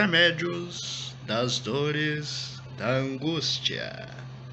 remédios das dores da angústia.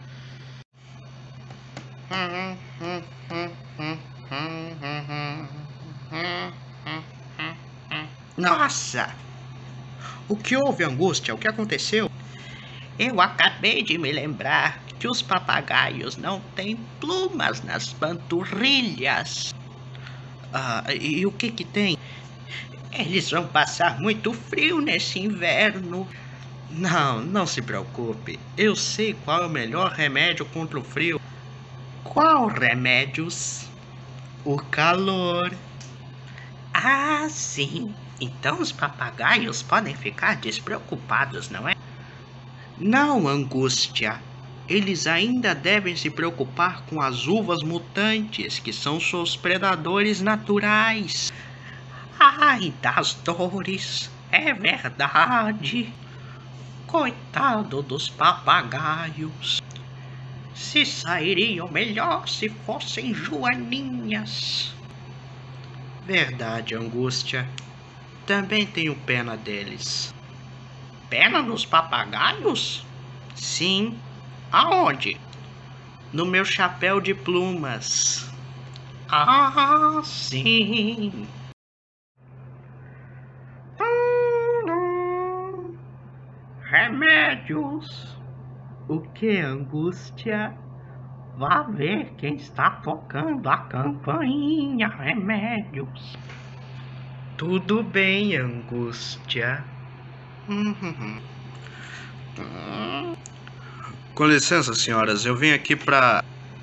Nossa! O que houve, Angústia? O que aconteceu? Eu acabei de me lembrar que os papagaios não têm plumas nas panturrilhas. E o que tem? Eles vão passar muito frio nesse inverno. Não se preocupe. Eu sei qual é o melhor remédio contra o frio. Qual remédios? O calor. Ah, sim. Então os papagaios podem ficar despreocupados, não é? Não, Angústia. Eles ainda devem se preocupar com as uvas mutantes, que são seus predadores naturais. Ai, das dores. É verdade. Coitado dos papagaios. Se sairiam melhor se fossem joaninhas. Verdade, Angústia. Também tenho pena deles. Pena dos papagaios? Sim. Aonde? No meu chapéu de plumas. Ah, sim. Remédios. O que, Angústia? Vá ver quem está tocando a campainha. Remédios. Tudo bem, Angústia. Com licença, senhoras, eu vim aqui pra...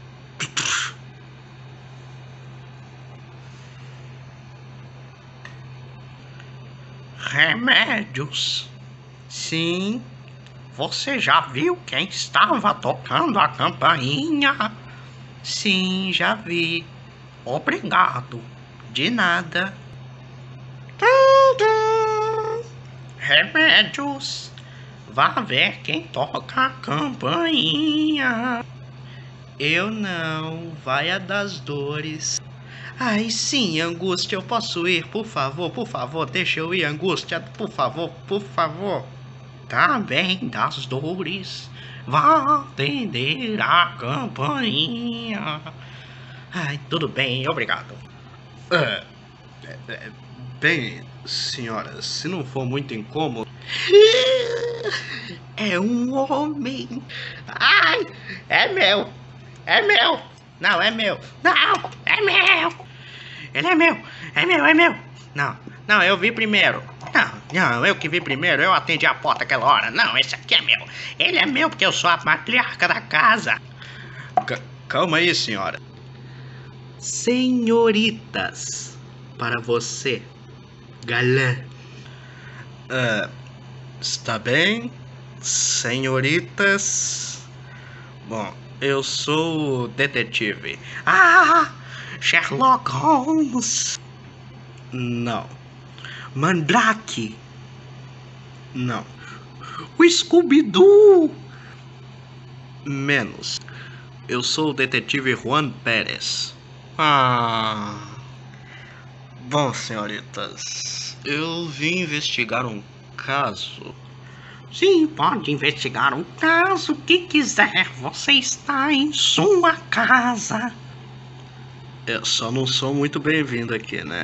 Remédios. Sim. Você já viu quem estava tocando a campainha? Sim, já vi. Obrigado. De nada. Remédios. Vá ver quem toca a campainha. Eu não. Vai a das dores. Ai, sim, Angústia, eu posso ir, por favor, deixa eu ir, Angústia, por favor. Tá bem, das dores, vá atender a campainha. Ai, tudo bem, obrigado. Bem, senhoras, se não for muito incômodo... É um homem. Ai, é meu. Não, é meu. Não, é meu. Ele é meu. É meu. Não, eu vi primeiro. Não, eu que vi primeiro. Eu atendi a porta aquela hora. Não, esse aqui é meu. Ele é meu porque eu sou a matriarca da casa. Calma aí, senhora. Senhoritas, para você, galã. Está bem, senhoritas? Bom, eu sou o detetive. Ah, Sherlock Holmes. Não, Mandrake. não, O Scooby-Doo. menos. Eu sou o detetive Juan Pérez. Bom, senhoritas, eu vim investigar um caso. Sim, pode investigar um caso que quiser. Você está em sua casa. Eu só não sou muito bem-vindo aqui, né?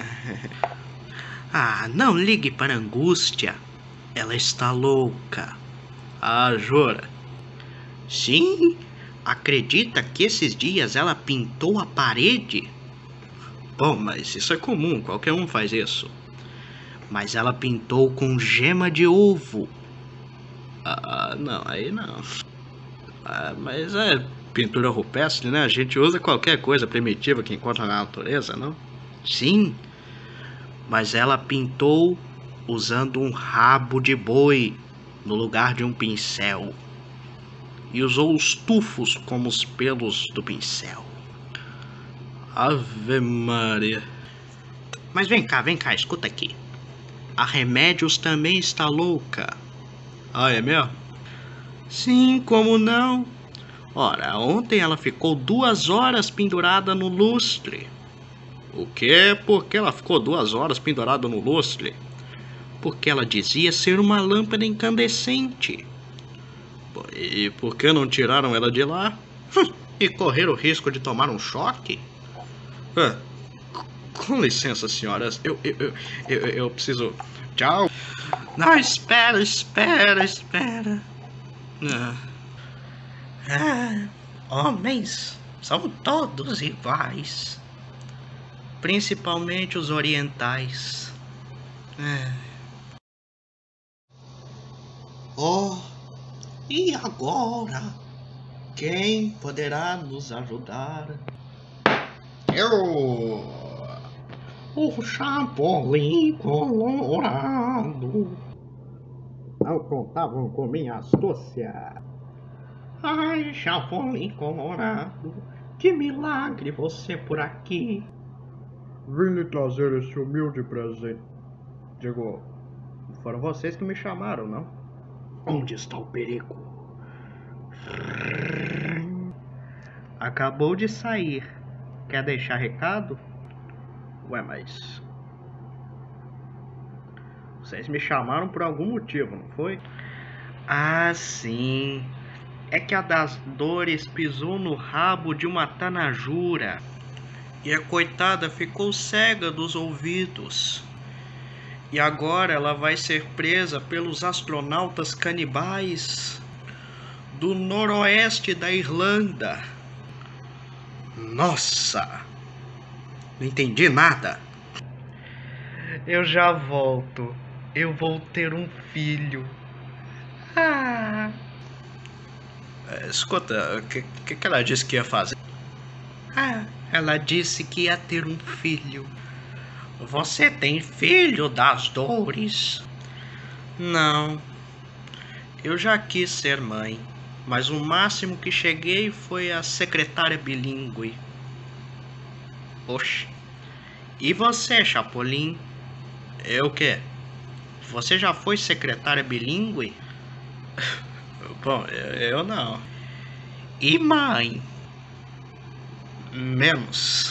Não ligue para a Angústia. Ela está louca. Jura? Sim, acredita que esses dias ela pintou a parede? Bom, mas isso é comum, qualquer um faz isso. Mas ela pintou com gema de ovo. Não, aí não. Mas é pintura rupestre, né? A gente usa qualquer coisa primitiva que encontra na natureza, não? Sim, mas ela pintou usando um rabo de boi no lugar de um pincel. E usou os tufos como os pelos do pincel. Ave Maria. Mas vem cá, escuta aqui. A Remédios também está louca. É mesmo? Sim, como não? Ora, ontem ela ficou 2 horas pendurada no lustre. O quê? Por que ela ficou 2 horas pendurada no lustre? porque ela dizia ser uma lâmpada incandescente. E por que não tiraram ela de lá? E correr o risco de tomar um choque? Ah, com licença, senhoras. Eu preciso... Tchau. Não, espera. Homens são todos iguais. Principalmente os orientais. Oh, e agora? Quem poderá nos ajudar? O Chapolin Colorado. Não contavam com minha astúcia. Ai, Chapolin Colorado, que milagre você por aqui. Vim lhe trazer este humilde presente. Digo, foram vocês que me chamaram, não? Onde está o perigo? Acabou de sair. Quer deixar recado? Ué, mas... Vocês me chamaram por algum motivo, não foi? Ah, sim. É que a das Dores pisou no rabo de uma tanajura. E a coitada ficou cega dos ouvidos. E agora ela vai ser presa pelos astronautas canibais do noroeste da Irlanda. Nossa! Não entendi nada. Eu já volto. Eu vou ter um filho. Escuta, o que ela disse que ia fazer? Ela disse que ia ter um filho. Você tem filho das Dores? Não. Eu já quis ser mãe, mas o máximo que cheguei foi a secretária bilíngue. Oxe. E você, Chapolin? Eu o quê? Você já foi secretária bilíngue? Bom, eu não. E mãe? Menos.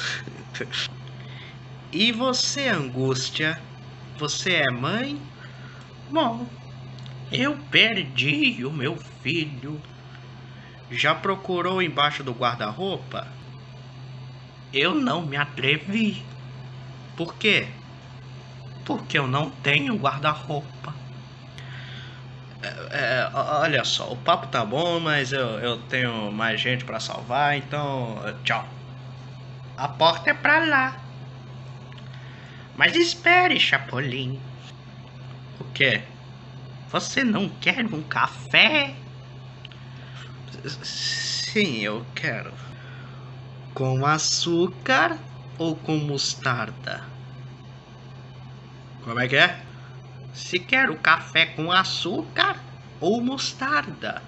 E você, Angústia? Você é mãe? Bom, eu perdi o meu filho. Já procurou embaixo do guarda-roupa? Eu não me atrevi. Por quê? Porque eu não tenho guarda-roupa. Olha só, o papo tá bom, mas eu tenho mais gente pra salvar, então tchau. A porta é pra lá. Mas espere, Chapolin. O quê? Você não quer um café? Sim, eu quero. Com açúcar ou com mostarda? Como é que é? Se quer o café com açúcar ou mostarda?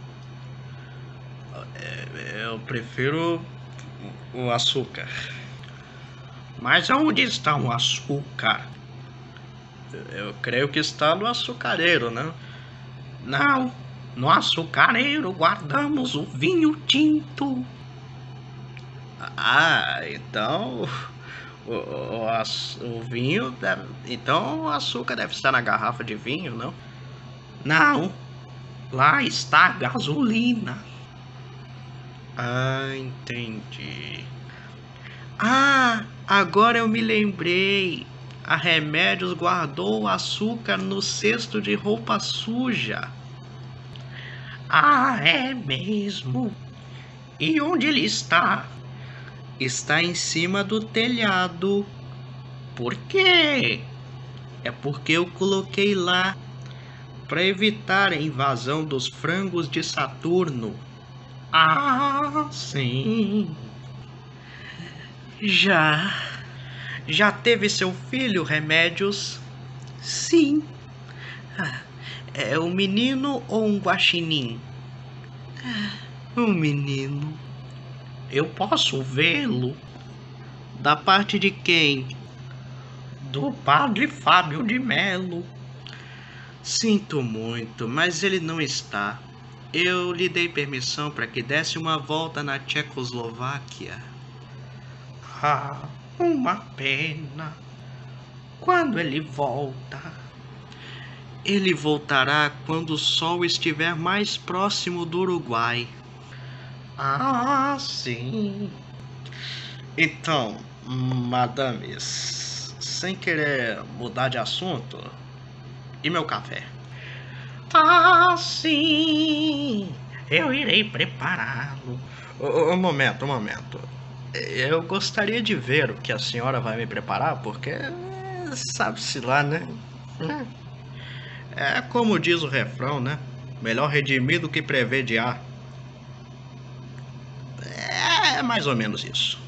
Eu prefiro o açúcar. Mas onde está o açúcar? Eu creio que está no açucareiro, né? Não, no açucareiro guardamos o vinho tinto. Então o vinho deve, então o açúcar deve estar na garrafa de vinho, não? Não, lá está a gasolina. Entendi. Agora eu me lembrei. A Remédios guardou o açúcar no cesto de roupa suja. É mesmo? E onde ele está? Está em cima do telhado. Por quê? É porque eu coloquei lá para evitar a invasão dos frangos de Saturno. Sim. Já teve seu filho, Remédios? Sim. É um menino ou um guaxinim? Um menino. Eu posso vê-lo? Da parte de quem? Do padre Fábio de Melo. Sinto muito, mas ele não está. Eu lhe dei permissão para que desse uma volta na Tchecoslováquia. Uma pena. Quando ele volta? Ele voltará quando o sol estiver mais próximo do Uruguai. Ah, sim. Então, madames, sem querer mudar de assunto, e meu café? Ah, sim. Eu irei prepará-lo. Um momento, um momento. Eu gostaria de ver o que a senhora vai me preparar, porque sabe-se lá, né? É como diz o refrão, né? Melhor redimir do que prevediar. É mais ou menos isso.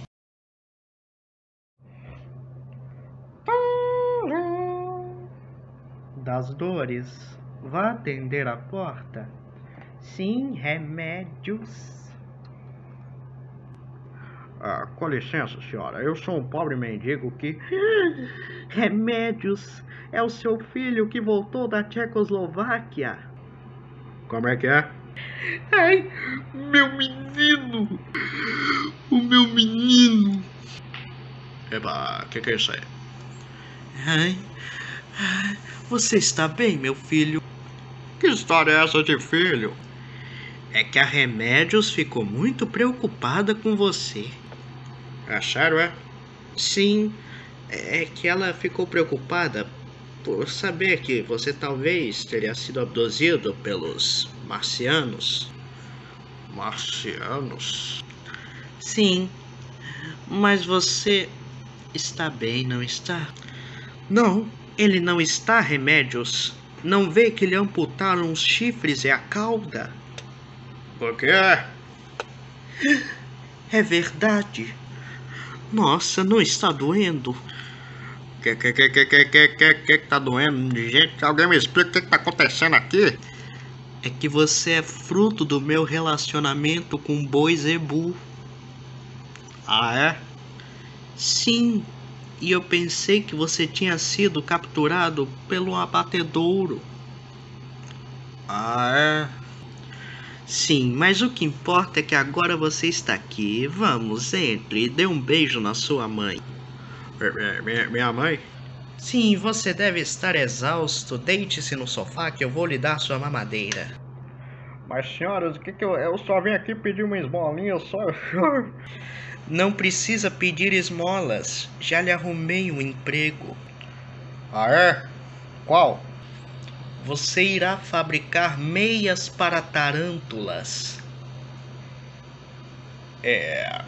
Das dores, vá atender a porta. Sim, remédios. Ah, com licença, senhora. Eu sou um pobre mendigo que... Remédios. É o seu filho que voltou da Tchecoslováquia. Como é que é? Ai, meu menino! O meu menino! Eba, que é isso aí? Ai, você está bem, meu filho? Que história é essa de filho? É que a Remédios ficou muito preocupada com você. É sério, é? Sim, é que ela ficou preocupada por saber que você talvez teria sido abduzido pelos marcianos. Marcianos? Sim, mas você está bem, não está? Não. Ele não está, Remédios. Não vê que lhe amputaram os chifres e a cauda? Por quê? É verdade. Nossa, não está doendo? Que tá doendo? Gente, alguém me explica o que tá acontecendo aqui? É que você é fruto do meu relacionamento com Boi Zebu. Ah, é? Sim, e eu pensei que você tinha sido capturado pelo abatedouro. Ah, é? Sim, mas o que importa é que agora você está aqui. Vamos, entre e dê um beijo na sua mãe. Minha mãe? Sim, você deve estar exausto. Deite-se no sofá que eu vou lhe dar sua mamadeira. Mas senhoras, o que eu só vim aqui pedir uma esmolinha, eu só... Não precisa pedir esmolas. Já lhe arrumei um emprego. Ah, é? Qual? Você irá fabricar meias para tarântulas. É...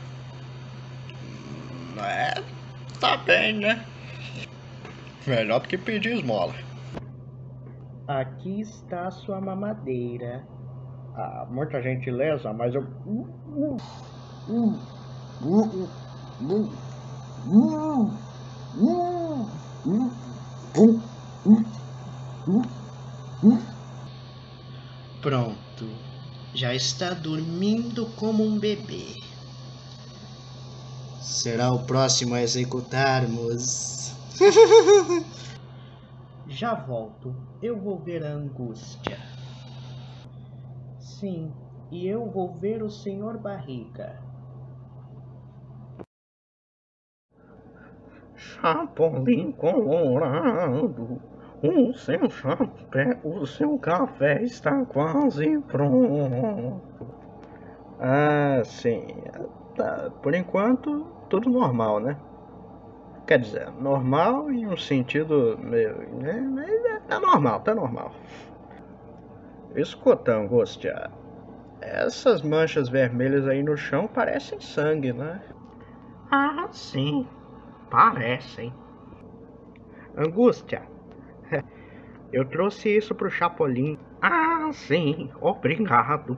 Tá bem, né? Melhor do que pedir esmola. Aqui está a sua mamadeira. Ah, muita gentileza, mas eu... Pronto. Já está dormindo como um bebê. Será o próximo a executarmos. Já volto. Eu vou ver a angústia. Sim, e eu vou ver o Sr. Barriga. Chapolin Colorado, o seu chapéu, o seu café está quase pronto. Ah, sim. Tá, por enquanto, tudo normal, né? Quer dizer, normal em um sentido meio... Tá normal, tá normal. Escuta, Angústia, essas manchas vermelhas aí no chão parecem sangue, né? Ah, sim, parecem. Angústia, eu trouxe isso pro Chapolin. Ah, sim, obrigado.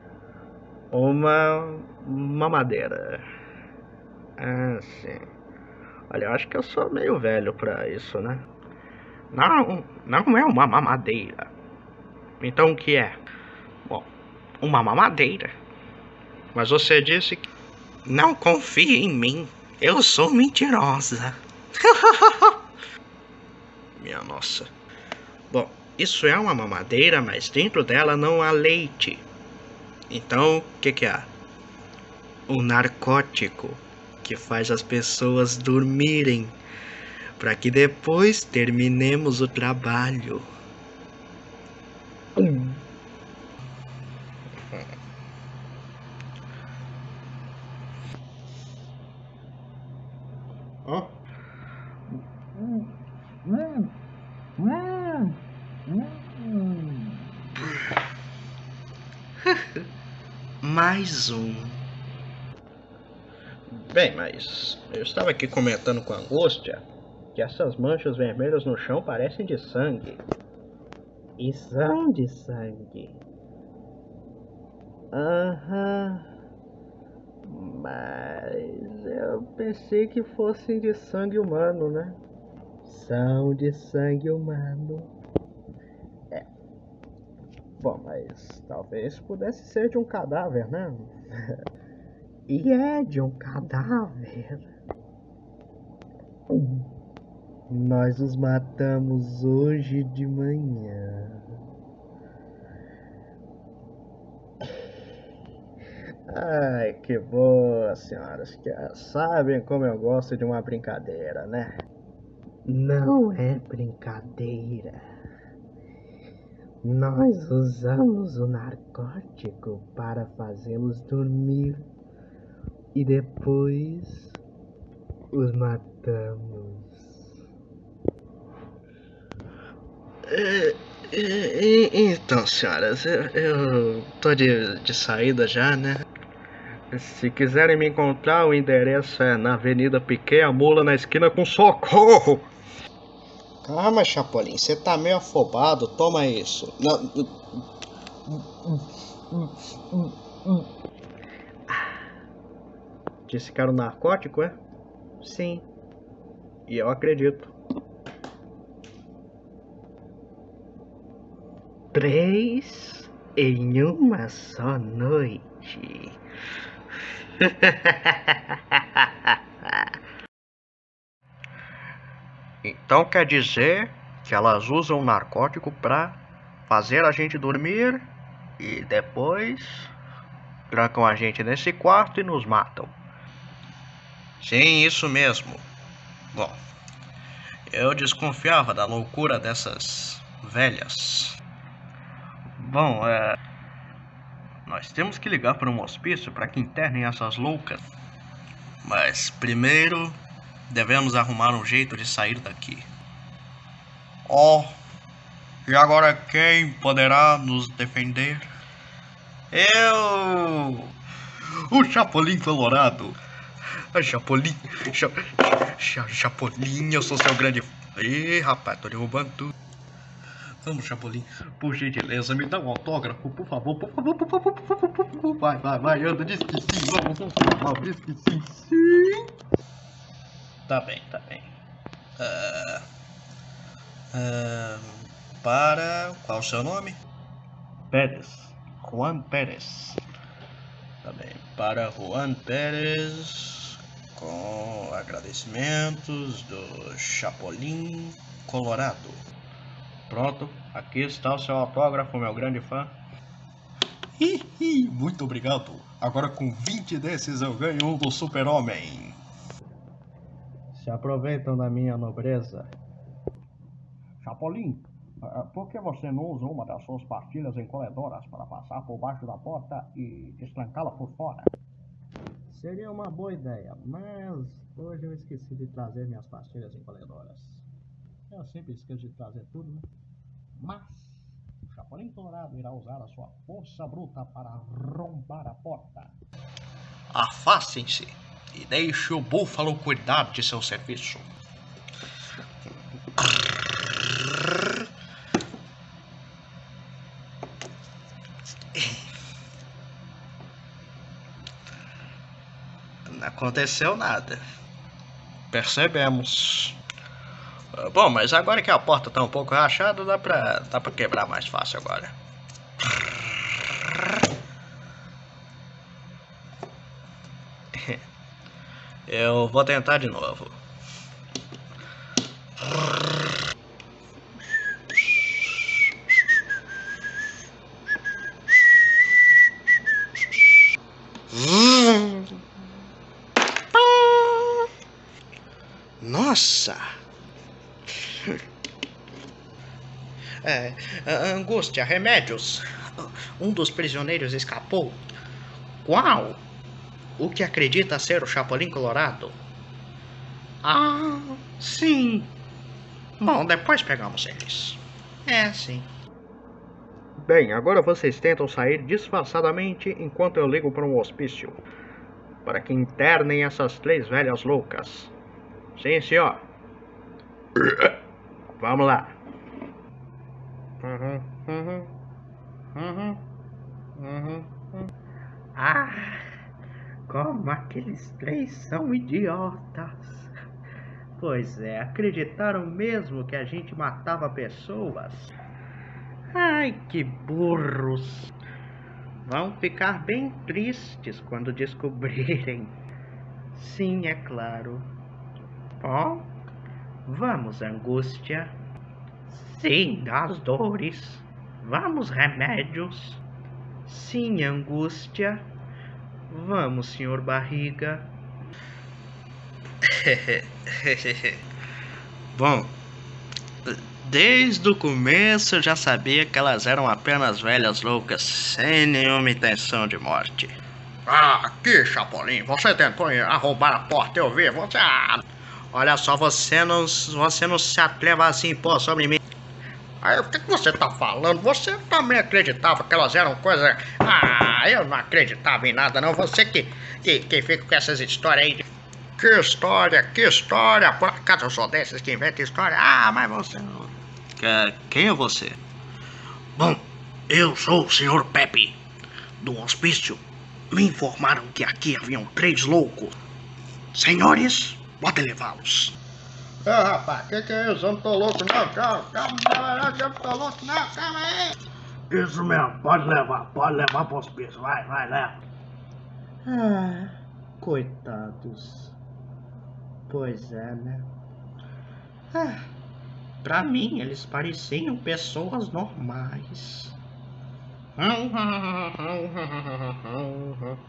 Uma mamadeira. Ah, sim. Olha, eu acho que eu sou meio velho pra isso, né? Não, não é uma mamadeira. Então o que é? Bom, uma mamadeira. Mas você disse que... Não confie em mim. Eu sou mentirosa. Minha nossa. Bom, isso é uma mamadeira, mas dentro dela não há leite. Então, o que há? Um narcótico que faz as pessoas dormirem para que depois terminemos o trabalho. Ó. Mais um. Bem, mas eu estava aqui comentando com a angústia que essas manchas vermelhas no chão parecem de sangue. E são de sangue. Aham. Mas eu pensei que fossem de sangue humano, né? São de sangue humano. É. Bom, mas talvez pudesse ser de um cadáver, né? E é de um cadáver. Nós os matamos hoje de manhã. Ai, que boa, senhoras, que sabem como eu gosto de uma brincadeira, né? Não é brincadeira. Nós usamos o narcótico para fazê-los dormir e depois os matamos. Então, senhoras, eu tô de saída já, né? Se quiserem me encontrar, o endereço é na Avenida Piquet, a Mula, na esquina com Socorro. Calma, Chapolin, você tá meio afobado, toma isso. Disse que era um narcótico, é? Sim. E eu acredito. 3 em uma só noite. Então quer dizer que elas usam o narcótico pra fazer a gente dormir e depois trancam a gente nesse quarto e nos matam. Sim, isso mesmo. Bom, eu desconfiava da loucura dessas velhas. Bom, nós temos que ligar para um hospício para que internem essas loucas. Mas primeiro devemos arrumar um jeito de sair daqui. Oh, e agora quem poderá nos defender? Eu! O Chapolin Colorado! Chapolin! Chapolin, eu sou seu grande... Ih, rapaz, tô derrubando tudo. Vamos, Chapolin, por gentileza, me dá um autógrafo, por favor, por favor, por favor, por favor, por favor. Vai, anda, diz que sim, vamos, diz que sim, sim. Tá bem. Para... Qual o seu nome? Pérez. Juan Pérez. Tá bem, para Juan Pérez, com agradecimentos do Chapolin Colorado. Pronto, aqui está o seu autógrafo, meu grande fã. Muito obrigado. Agora com 20 desses eu ganho um do Super-Homem. Se aproveitam da minha nobreza. Chapolin, por que você não usa uma das suas pastilhas encolhedoras para passar por baixo da porta e destrancá-la por fora? Seria uma boa ideia, mas hoje eu esqueci de trazer minhas pastilhas encolhedoras. Eu sempre esqueço de trazer tudo, né? Mas o Chapolin Colorado irá usar a sua força bruta para arrombar a porta. Afastem-se e deixe o búfalo cuidar de seu serviço. Não aconteceu nada. Percebemos. Bom, mas agora que a porta tá um pouco rachada, dá pra quebrar mais fácil agora. Eu vou tentar de novo. Nossa! Angústia, remédios. Um dos prisioneiros escapou. Qual? O que acredita ser o Chapolin Colorado? Ah, sim. Bom, depois pegamos eles. Sim. Bem, agora vocês tentam sair disfarçadamente enquanto eu ligo para um hospício, para que internem essas 3 velhas loucas. Sim, senhor. Vamos lá. Ah, como aqueles 3 são idiotas. Pois é, acreditaram mesmo que a gente matava pessoas? Ai, que burros. Vão ficar bem tristes quando descobrirem. Sim, é claro. Bom, vamos, Angústia. Sim, as dores. Vamos, remédios. Sim, Angústia. Vamos, senhor Barriga. Bom, desde o começo eu já sabia que elas eram apenas velhas loucas, sem nenhuma intenção de morte. Ah, aqui, Chapolin, você tentou arrombar a porta, eu vi, você... Olha só, você não se atreva assim, impor sobre mim. Aí, o que você tá falando? Você também acreditava que elas eram coisas... Ah, eu não acreditava em nada, não. Você que fica com essas histórias aí de... Que história? Por acaso eu sou desses que inventam história? Ah, mas você não... Quem é você? Bom, eu sou o Sr. Pepe, do hospício. Me informaram que aqui haviam 3 loucos. Senhores, podem levá-los. Rapaz, que é isso? Eu não tô louco não, calma, eu não tô louco não, calma aí. Isso mesmo, pode levar pro hospício, vai, leva. Ah, coitados. Pois é, né? Pra mim, eles pareciam pessoas normais.